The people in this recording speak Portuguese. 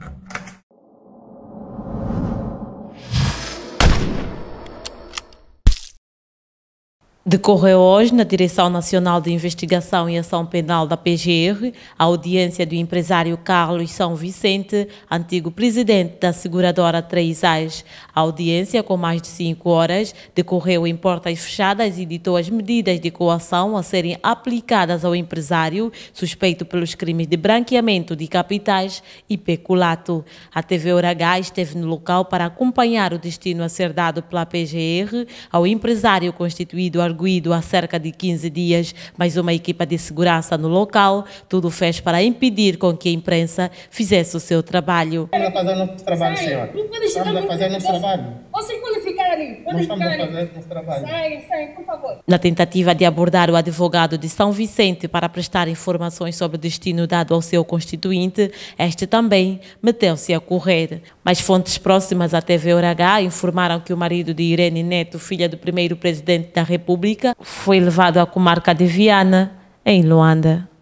Decorreu hoje, na Direção Nacional de Investigação e Ação Penal da PGR, a audiência do empresário Carlos São Vicente, antigo presidente da seguradora Treisais. A audiência, com mais de 5 horas, decorreu em portas fechadas e ditou as medidas de coação a serem aplicadas ao empresário suspeito pelos crimes de branqueamento de capitais e peculato. A TV Uragá esteve no local para acompanhar o destino a ser dado pela PGR ao empresário constituído arguido há cerca de 15 dias, mas uma equipa de segurança no local, tudo fez para impedir com que a imprensa fizesse o seu trabalho. Estamos a fazer o nosso trabalho, senhor. Estamos a fazer o nosso trabalho. Vocês podem ficar ali. Nós estamos a fazer o nosso trabalho. Sai, por favor. Na tentativa de abordar o advogado de São Vicente para prestar informações sobre o destino dado ao seu constituinte, este também meteu-se a correr. Mas fontes próximas à TV Uragá informaram que o marido de Irene Neto, filha do primeiro presidente da República, foi levado à comarca de Viana, em Luanda.